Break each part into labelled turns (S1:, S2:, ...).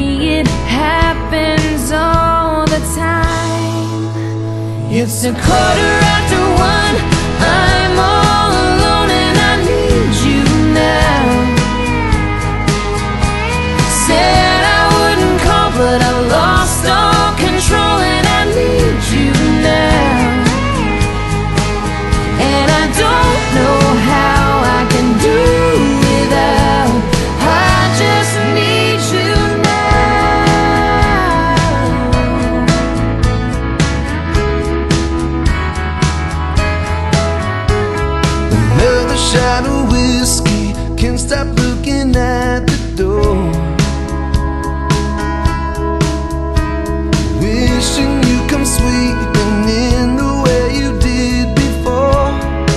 S1: me it happens all the time. It's 1:15, I'm all alone and I need you now. Said I wouldn't call, but I lost all control and I need you now. And I don't know how I can do without. I just need you now.
S2: Another shot of whiskey, can't stop looking at the door. Wishing you come sweeping in the way you did before.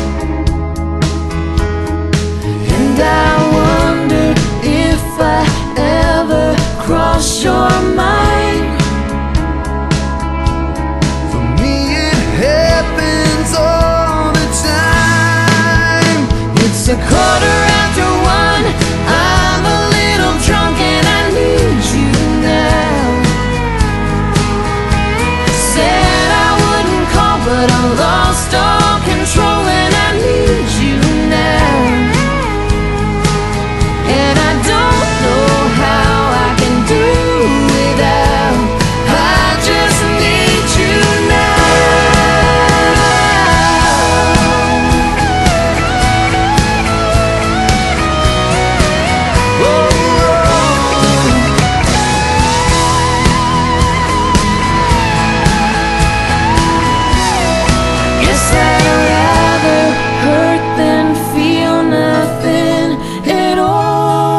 S1: And I wonder if I ever cross your mind.
S2: For me it happens all the time.
S1: It's 1:15, I'm a little drunk and I need you now. Said I wouldn't call, but I lost all control and I need you now. And I don't know how I can do without. I just need you now. Guess I'd rather hurt than feel nothing at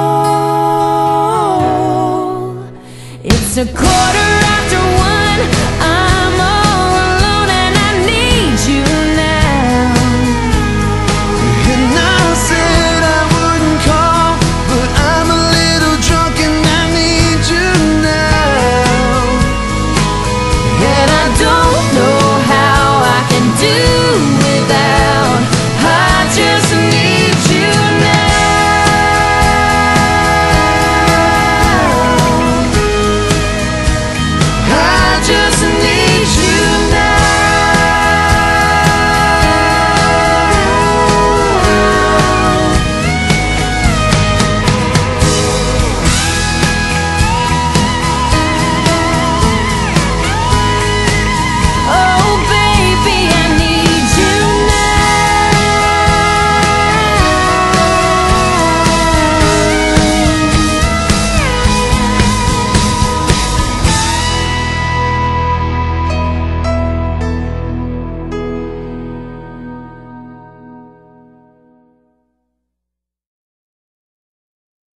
S1: all. It's 1:15,